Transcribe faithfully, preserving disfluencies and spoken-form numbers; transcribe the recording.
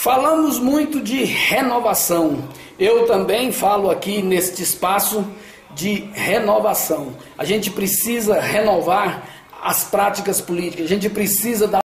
Falamos muito de renovação. Eu também falo aqui neste espaço de renovação. A gente precisa renovar as práticas políticas, a gente precisa dar